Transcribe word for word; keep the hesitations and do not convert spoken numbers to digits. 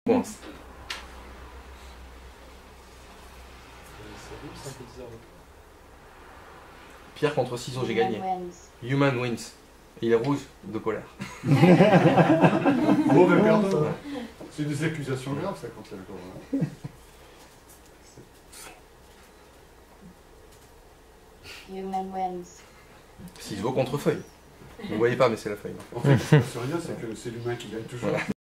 Commence. Pierre contre ciseaux, j'ai gagné. Human wins. Il est rouge de colère. Mauvais perdant. C'est des accusations graves, ça, contre la Cour. Human wins. Ciseaux contre feuille. Vous ne voyez pas, mais c'est la feuille. En fait, ce qui se passe rien, c'est que c'est l'humain qui gagne toujours. Voilà.